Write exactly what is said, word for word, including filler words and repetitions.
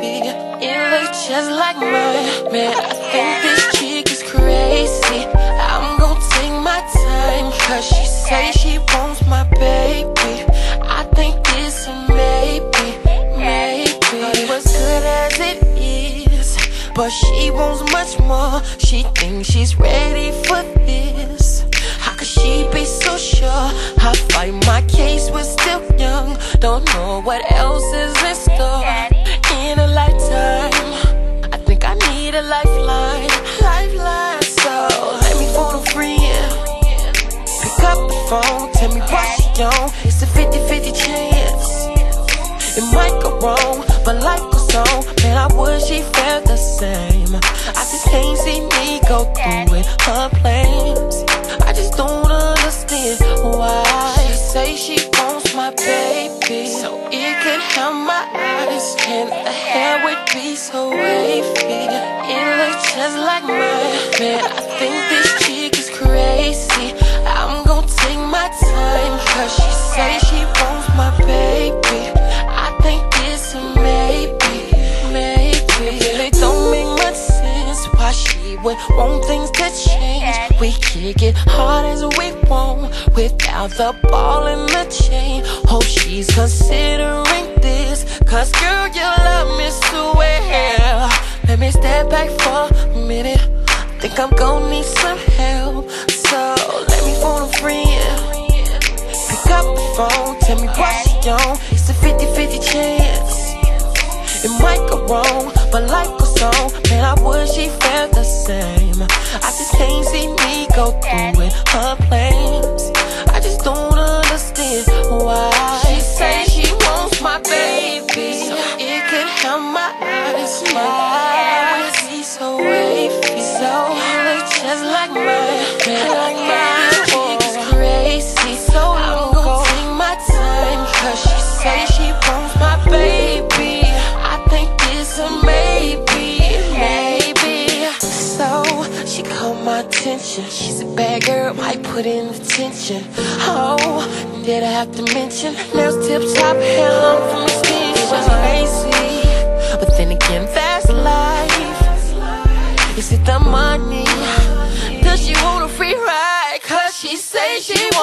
It looks just like mine. Man, I think this chick is crazy. I'm gon' take my time, cause she say she wants my baby. I think this a maybe, maybe. It was good as it is, but she wants much more. She thinks she's ready for this. How could she be so sure? I fight my case, we're still young. Don't know what else is in store. In a lifetime, I think I need a lifeline. Lifeline, so let me phone a friend. Pick up the phone, tell me what she on. It's a fifty fifty chance. It might go wrong, but life goes on. Man, I wish she felt the same. I just can't see me go through with her plans. I just don't understand why she say she wants my baby, so it can have my eyes, and the hair would be so wavy. It looks just like mine. Man, I think this chick is crazy. I'm gon' take my time, cause she say she wants my baby. I think it's a maybe, maybe. It really don't make much sense why she would want things to change. We kick it hard as we want, without the ball and the chain. Hope she's considering this, cause girl, you love me so well. Let me step back for a minute. Think I'm gon' need some help, so let me phone a friend. Pick up the phone, tell me what she on. It's a fifty fifty chance. It might go wrong, but life goes on. Man, I wish she felt the same. I just can't see me go through with her plans. I just don't understand why she say she wants my baby, so it could have my eyes. My eyes be so wavy, so it looks just like mine. Man, like mine, chick is crazy, so I'm gon' take my time, cause she say she wants my baby. I think it's a maybe, maybe. So she caught my attention. She's a bad girl, I put in attention. Oh, did I have to mention? Nails tip top, hair long from the skin. It was crazy, but then again, that's life. Is it the money? Does she want a free ride? Cause she say she